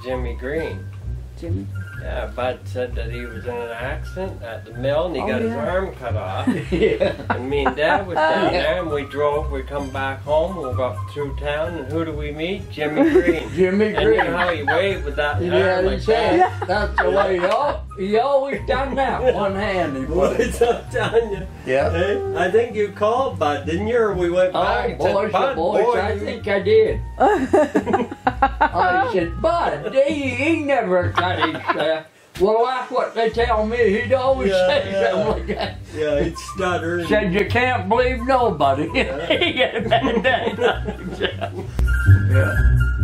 Jimmy Green. Jimmy? Yeah, Bud said that he was in an accident at the mill and he got his arm cut off. Yeah. And me and Dad was down there and we come back home, we got through town, and who do we meet? Jimmy Green. Jimmy And Green. you know how he waved with that Yeah, arm he like said that? that's the way he always done that. One hand he put it. What's up, Tanya? Yeah. Hey, I think you called Bud, didn't you? Or we went back and said, Bud, boys, I think I did. I said, Bud, he never cut his well, that's what they tell me. He'd always say something like that. Yeah, he'd stutter. Said you can't believe nobody. He had a bad day. Yeah.